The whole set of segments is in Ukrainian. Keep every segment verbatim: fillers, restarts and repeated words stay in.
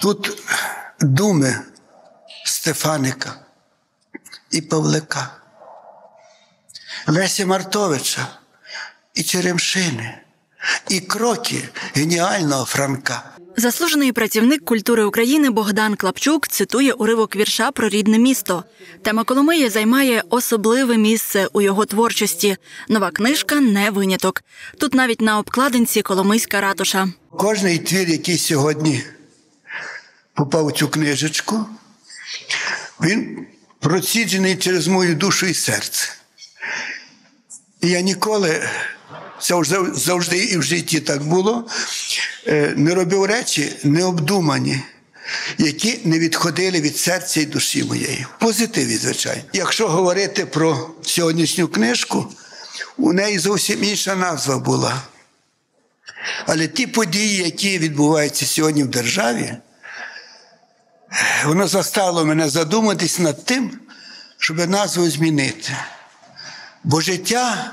Тут думи Стефаника і Павлика, Леся Мартовича і Черемшини, і кроки геніального Франка. Заслужений працівник культури України Богдан Клапчук цитує уривок вірша про рідне місто. Тема Коломиї займає особливе місце у його творчості. Нова книжка – не виняток. Тут навіть на обкладинці Коломийська ратуша. Кожний твір, який сьогодні попав у цю книжечку, він проціджений через мою душу і серце. І я ніколи, це завжди і в житті так було, не робив речі необдумані, які не відходили від серця і душі моєї. В позитиві, звичайно. Якщо говорити про сьогоднішню книжку, у неї зовсім інша назва була. Але ті події, які відбуваються сьогодні в державі, воно заставило мене задуматись над тим, щоб назву змінити. Бо життя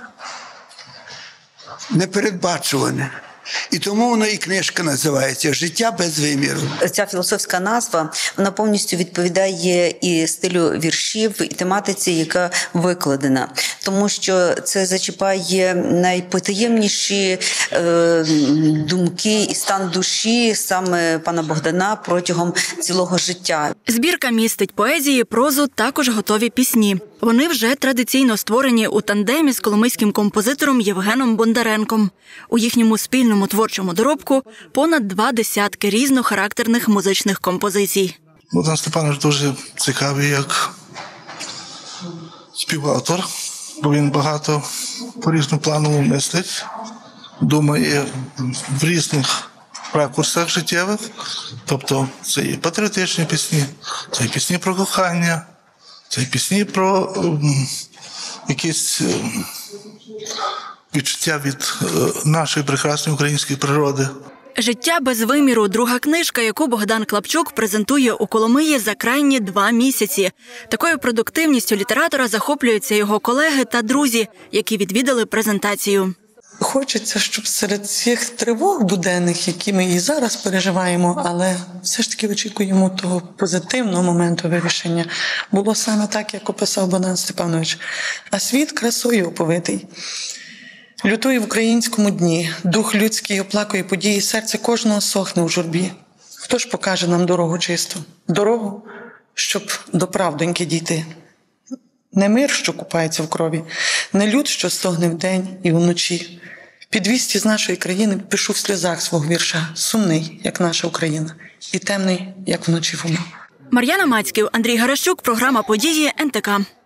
непередбачуване. І тому воно і книжка називається «Життя без виміру». Ця філософська назва, вона повністю відповідає і стилю віршів, і тематиці, яка викладена. Тому що це зачіпає найпотаємніші е, думки і стан душі саме пана Богдана протягом цілого життя. Збірка містить поезії, прозу, також готові пісні. Вони вже традиційно створені у тандемі з коломийським композитором Євгеном Бондаренком. У їхньому спільному творчому доробку понад два десятки різнохарактерних музичних композицій. Богдан Степанович дуже цікавий як співавтор, бо він багато по-різнопланово мислить, думає в різних ракурсах життєвих. Тобто це і патріотичні пісні, це і пісні про кохання, це і пісні про um, якісь um, відчуття від uh, нашої прекрасної української природи. «Життя без виміру» – друга книжка, яку Богдан Клапчук презентує у Коломиї за крайні два місяці. Такою продуктивністю літератора захоплюються його колеги та друзі, які відвідали презентацію. Хочеться, щоб серед цих тривог буденних, які ми і зараз переживаємо, але все ж таки очікуємо того позитивного моменту вирішення, було саме так, як описав Богдан Степанович. А світ красою оповитий. Лютує в українському дні, дух людський оплакує події, серце кожного сохне у журбі. Хто ж покаже нам дорогу чисту? Дорогу, щоб до правдоньки дійти. Не мир, що купається в крові, не люд, що стогне вдень і вночі. Під вісті з нашої країни пишу в сльозах свого вірша, сумний, як наша Україна, і темний, як вночі вона. Мар'яна Мацьків, Андрій Гарашчук, програма «Події» ен те ка.